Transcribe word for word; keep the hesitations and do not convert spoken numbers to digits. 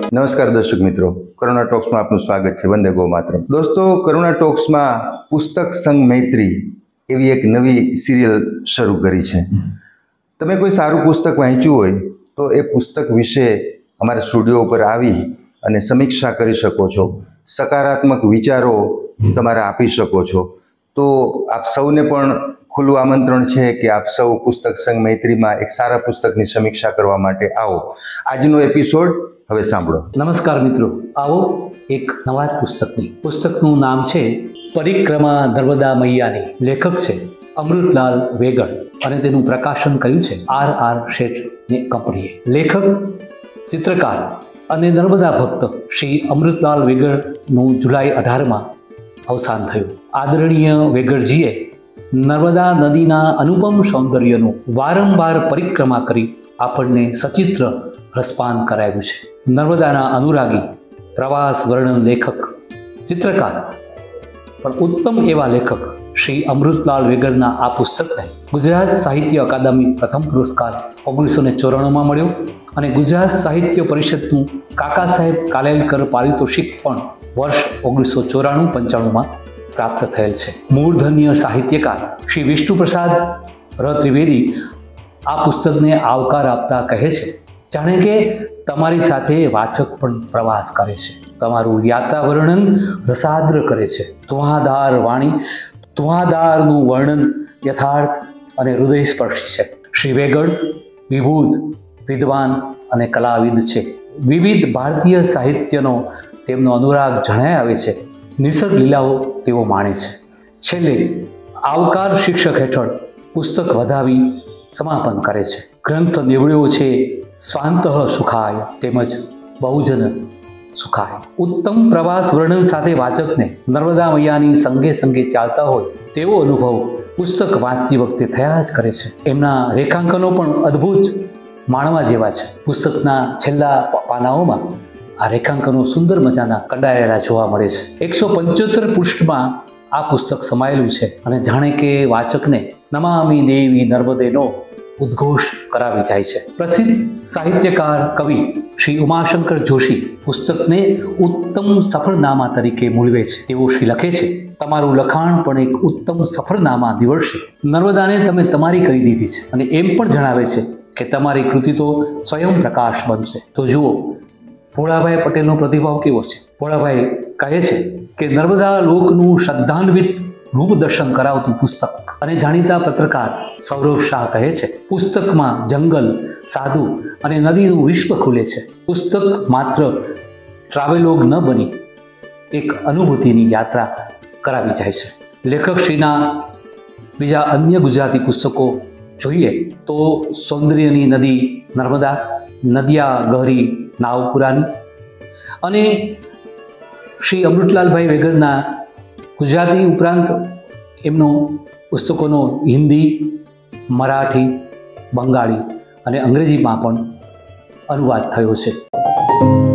नमस्कार दर्शक मित्रों, करुणा टॉक्स में आपનું સ્વાગત છે। વંદે ગો માતરમ। દોસ્તો, કરુણા ટોક્સ માં પુસ્તક સંગ મૈત્રી એવી એક નવી સિરિયલ શરૂ કરી છે। તમે કોઈ સારું પુસ્તક વાંચ્યું હોય તો એ પુસ્તક વિશે અમારા સ્ટુડિયો ઉપર આવી અને સમીક્ષા કરી શકો છો, સકારાત્મક વિચારો તમારે આપી શકો છો। તો આપ સૌને પણ ખુલ્લું આમંત્રણ છે કે આપ સૌ પુસ્તક સંગ મૈત્રીમાં એક સારા પુસ્તકની સમીક્ષા કરવા માટે આવો। આજનો એપિસોડ હવે સાંભળો। નમસ્કાર મિત્રો, આવો એક નવા જ પુસ્તકની પુસ્તકનું નામ છે પરિક્रमा નર્મદા મૈયાની। લેખક છે અમૃતલાલ વેગડ અને તેનું પ્રકાશન કર્યું છે આર આર શેઠની કંપનીએ। લેખક, ચિત્રકાર અને નર્મદા ભક્ત શ્રી અમૃતલાલ વેગડનું જુલાઈ અઢારમાં અવસાન થયું। આદરણીય વેગડજીએ નર્મદા નદીના અનુપમ સૌંદર્યનું વારંવાર પરિક્રમા કરી આપણને સચિત્ર રસપાન કરાવ્યું છે। નર્મદાના અનુરાગી, પ્રવાસ વર્ણન લેખક, ચિત્રકાર પણ ઉત્તમ એવા લેખક શ્રી અમૃતલાલ વેગડના આ પુસ્તકને ગુજરાત સાહિત્ય અકાદમી પ્રથમ પુરસ્કાર ઓગણીસો ને ચોરાણુંમાં મળ્યો અને ગુજરાત સાહિત્ય પરિષદનું કાકા સાહેબ કાલેલકર પારિતોષિક પણ વર્ષ ઓગણીસો ચોરાણું પંચાણુંમાં પ્રાપ્ત થયેલ છે। મૂર્ધન્ય સાહિત્યકાર શ્રી વિષ્ણુપ્રસાદ ર ત્રિવેદી આ પુસ્તકને આવકાર આપતા કહે છે, જાણે કે તમારી સાથે વાચક પણ પ્રવાસ કરે છે, તમારું યાત્રા વર્ણન રસાદ્ર કરે છે। ધુઆધાર વાણી, ધુઆધારનું વર્ણન યથાર્થ અને હૃદયસ્પર્શી છે। શ્રી વેગડ વિભૂત વિદ્વાન અને કલાવિદ છે। વિવિધ ભારતીય સાહિત્યનો તેમનો અનુરાગ જણાય આવે છે। નિસર્ગ લીલાઓ તેઓ માણે છે। છેલ્લે આવકાર શીર્ષક હેઠળ પુસ્તક વધાવી સમાપન કરે છે। ગ્રંથ નીવડ્યો છે સ્વાંતઃ સુખાય તેમજ બહુજન સુખાય। ઉત્તમ પ્રવાસ વર્ણન સાથે વાચકને નર્મદા મૈયાની સંગે સંગે ચાલતા હોય તેવો અનુભવ પુસ્તક વાંચતી વખતે થયા જ કરે છે। એમના રેખાંકનો પણ અદ્ભુત માણવા જેવા છે। પુસ્તકના છેલ્લા પાનાઓમાં આ રેખાંકનો સુંદર મજાના કંડારેલા જોવા મળે છે। એકસો પંચોતેર પૃષ્ઠમાં આ પુસ્તક સમાયેલું છે અને જાણે કે વાચકને નમામિ દેવી નર્મદેનો ઉદ્ઘોષ કરાવી જાય છે। પ્રસિદ્ધ સાહિત્યકાર કવિ શ્રી ઉમાશંકર જોશી પુસ્તકને ઉત્તમ સફરનામા તરીકે મૂલવે છે। તેઓ શ્રી લખે છે, તમારું લખાણ પણ એક ઉત્તમ સફરનામા નીવડશે। નર્મદાને તમે તમારી કરી દીધી છે અને એમ પણ જણાવે છે કે તમારી કૃતિ તો સ્વયં પ્રકાશ બનશે। તો જુઓ, ભોળાભાઈ પટેલનો પ્રતિભાવ કેવો છે। ભોળાભાઈ કહે છે કે નર્મદા લોકનું શ્રદ્ધાન્વિત રૂપ દર્શન કરાવતું પુસ્તક। અને જાણીતા પત્રકાર સૌરવ શાહ કહે છે, પુસ્તકમાં જંગલ, સાધુ અને નદીનું વિશ્વ ખુલે છે। પુસ્તક માત્ર ટ્રાવેલોગ ન બની એક અનુભૂતિની યાત્રા કરાવી જાય છે। લેખકશ્રીના બીજા અન્ય ગુજરાતી પુસ્તકો જોઈએ તો સૌંદર્યની નદી નર્મદા, નદિયા ગહરી નાવ પુરાની અને શ્રી અમૃતલાલભાઈ વેગડના ગુજરાતી ઉપરાંત એમનો પુસ્તકોનો હિન્દી, મરાઠી, બંગાળી અને અંગ્રેજીમાં પણ અનુવાદ થયો છે।